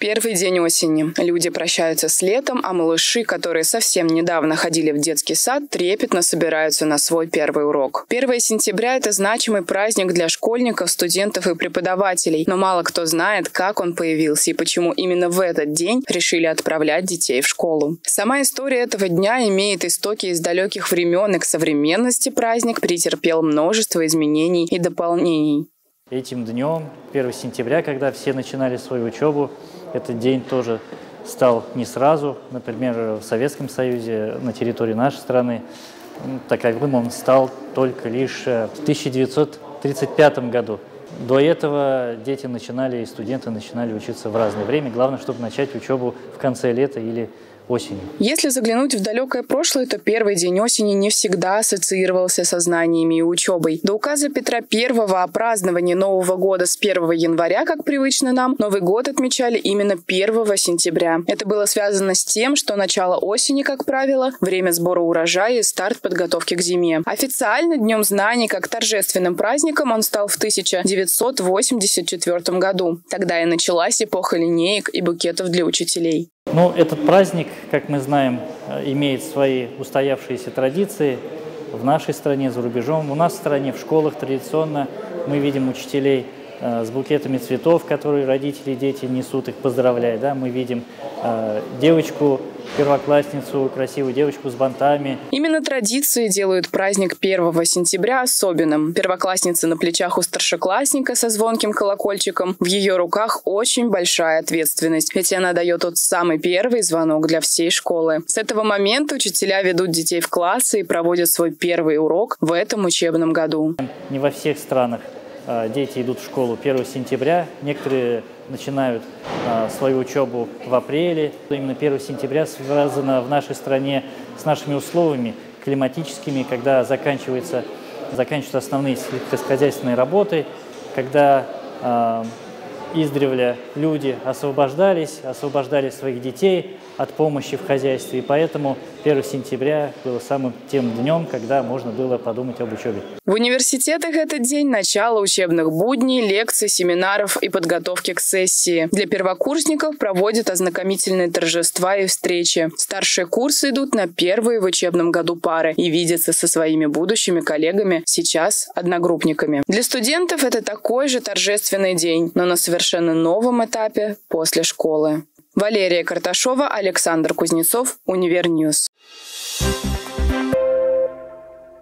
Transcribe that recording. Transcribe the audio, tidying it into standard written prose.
Первый день осени. Люди прощаются с летом, а малыши, которые совсем недавно ходили в детский сад, трепетно собираются на свой первый урок. 1 сентября – это значимый праздник для школьников, студентов и преподавателей, но мало кто знает, как он появился и почему именно в этот день решили отправлять детей в школу. Сама история этого дня имеет истоки из далеких времен, и к современности праздник претерпел множество изменений и дополнений. Этим днем, 1 сентября, когда все начинали свою учебу, этот день тоже стал не сразу. Например, в Советском Союзе, на территории нашей страны, таковым он стал только лишь в 1935 году. До этого дети и студенты начинали учиться в разное время. Главное, чтобы начать учебу в конце лета или осенью. Если заглянуть в далекое прошлое, то первый день осени не всегда ассоциировался со знаниями и учебой. До указа Петра I о праздновании Нового года с 1 января, как привычно нам, Новый год отмечали именно 1 сентября. Это было связано с тем, что начало осени, как правило, время сбора урожая и старт подготовки к зиме. Официально Днем знаний как торжественным праздником он стал в 1984 году. Тогда и началась эпоха линеек и букетов для учителей. Этот праздник, как мы знаем, имеет свои устоявшиеся традиции в нашей стране, за рубежом. У нас в стране, в школах традиционно мы видим учителей с букетами цветов, которые родители и дети несут, их поздравляя. Да? Мы видим девочку, первоклассницу, красивую девочку с бантами. Именно традиции делают праздник 1 сентября особенным. Первоклассница на плечах у старшеклассника со звонким колокольчиком. В ее руках очень большая ответственность, ведь она дает тот самый первый звонок для всей школы. С этого момента учителя ведут детей в классы и проводят свой первый урок в этом учебном году. Не во всех странах дети идут в школу 1 сентября. Некоторые начинают свою учебу в апреле. Именно 1 сентября связано в нашей стране с нашими условиями климатическими, когда заканчиваются основные сельскохозяйственные работы, когда издревле люди освобождали своих детей от помощи в хозяйстве. И поэтому 1 сентября было самым тем днем, когда можно было подумать об учебе. В университетах этот день – начало учебных будней, лекций, семинаров и подготовки к сессии. Для первокурсников проводят ознакомительные торжества и встречи. Старшие курсы идут на первые в учебном году пары и видятся со своими будущими коллегами, сейчас одногруппниками. Для студентов это такой же торжественный день, но на совершенно новом этапе после школы. Валерия Карташова, Александр Кузнецов, Универньюз.